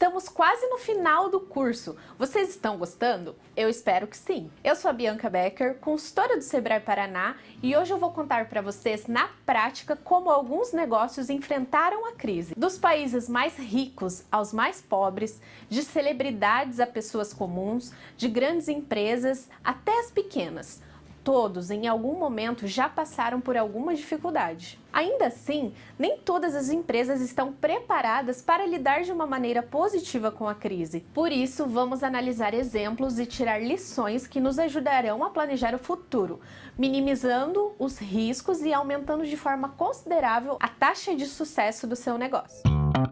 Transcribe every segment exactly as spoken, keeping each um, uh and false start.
Estamos quase no final do curso. Vocês estão gostando? Eu espero que sim. Eu sou a Bianca Becker, consultora do Sebrae Paraná, e hoje eu vou contar para vocês na prática como alguns negócios enfrentaram a crise. Dos países mais ricos aos mais pobres, de celebridades a pessoas comuns, de grandes empresas até as pequenas. Todos, em algum momento, já passaram por alguma dificuldade. Ainda assim, nem todas as empresas estão preparadas para lidar de uma maneira positiva com a crise. Por isso, vamos analisar exemplos e tirar lições que nos ajudarão a planejar o futuro, minimizando os riscos e aumentando de forma considerável a taxa de sucesso do seu negócio.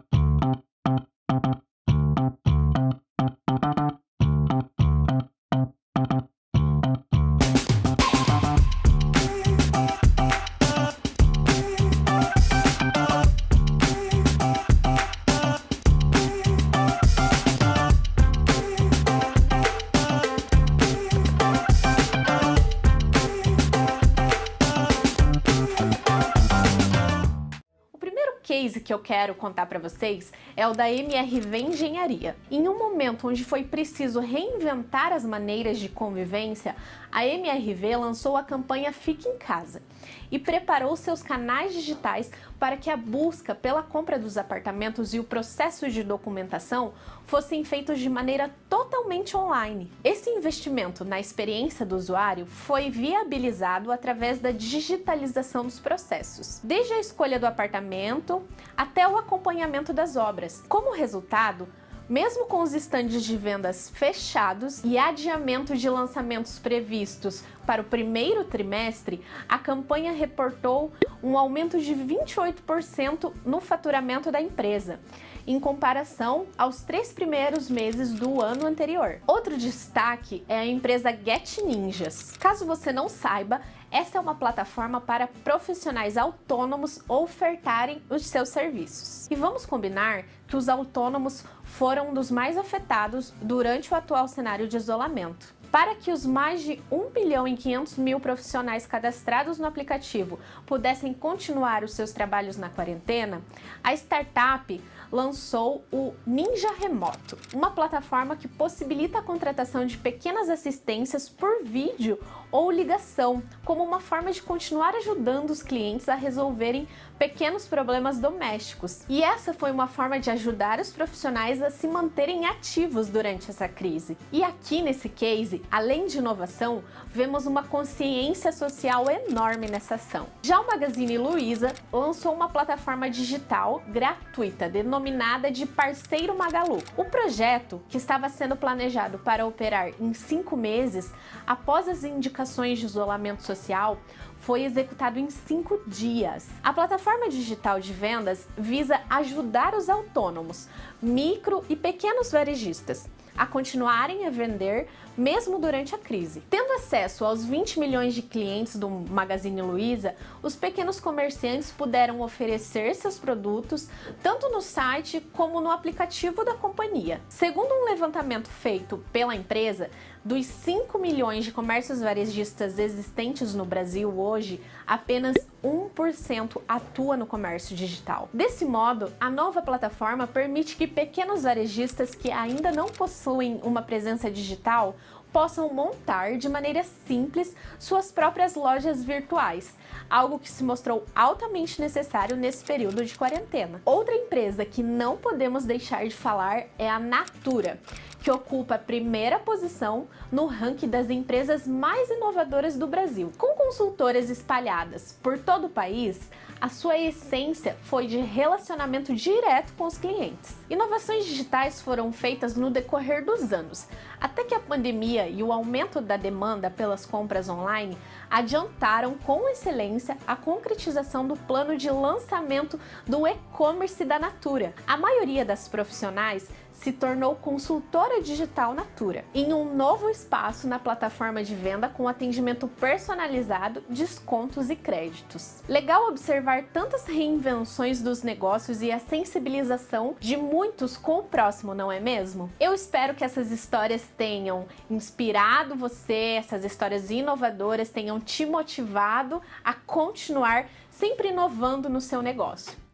O case que eu quero contar para vocês é o da M R V Engenharia. Em um momento onde foi preciso reinventar as maneiras de convivência, a M R V lançou a campanha Fique em Casa e preparou seus canais digitais para que a busca pela compra dos apartamentos e o processo de documentação fossem feitos de maneira totalmente online. Esse investimento na experiência do usuário foi viabilizado através da digitalização dos processos, desde a escolha do apartamento até o acompanhamento das obras. Como resultado, mesmo com os estandes de vendas fechados e adiamento de lançamentos previstos para o primeiro trimestre, a campanha reportou um aumento de vinte e oito por cento no faturamento da empresa, em comparação aos três primeiros meses do ano anterior. Outro destaque é a empresa Get Ninjas. Caso você não saiba, essa é uma plataforma para profissionais autônomos ofertarem os seus serviços. E vamos combinar que os autônomos foram um dos mais afetados durante o atual cenário de isolamento. Para que os mais de um milhão e quinhentos mil profissionais cadastrados no aplicativo pudessem continuar os seus trabalhos na quarentena, a startup lançou o Ninja Remoto, uma plataforma que possibilita a contratação de pequenas assistências por vídeo ou ligação, como uma forma de continuar ajudando os clientes a resolverem pequenos problemas domésticos. E essa foi uma forma de ajudar os profissionais a se manterem ativos durante essa crise. E aqui nesse case, além de inovação, vemos uma consciência social enorme nessa ação. Já o Magazine Luiza lançou uma plataforma digital gratuita, denominada de Parceiro Magalu. O projeto, que estava sendo planejado para operar em cinco meses, após as indicações de isolamento social, foi executado em cinco dias. A plataforma digital de vendas visa ajudar os autônomos, micro e pequenos varejistas a continuarem a vender mesmo durante a crise. Tendo acesso aos vinte milhões de clientes do Magazine Luiza, os pequenos comerciantes puderam oferecer seus produtos tanto no site como no aplicativo da companhia. Segundo um levantamento feito pela empresa, dos cinco milhões de comércios varejistas existentes no Brasil hoje, apenas um por cento atua no comércio digital. Desse modo, a nova plataforma permite que pequenos varejistas que ainda não possuem uma presença digital possam montar de maneira simples suas próprias lojas virtuais, algo que se mostrou altamente necessário nesse período de quarentena. Outra empresa que não podemos deixar de falar é a Natura, que ocupa a primeira posição no ranking das empresas mais inovadoras do Brasil. Com consultoras espalhadas por todo o país, a sua essência foi de relacionamento direto com os clientes. Inovações digitais foram feitas no decorrer dos anos, até que a pandemia e o aumento da demanda pelas compras online adiantaram com excelência a concretização do plano de lançamento do e-commerce da Natura. A maioria das profissionais se tornou consultora digital Natura, em um novo espaço na plataforma de venda com atendimento personalizado, descontos e créditos. Legal observar tantas reinvenções dos negócios e a sensibilização de muitos com o próximo, não é mesmo? Eu espero que essas histórias tenham inspirado você, essas histórias inovadoras tenham te motivado a continuar sempre inovando no seu negócio.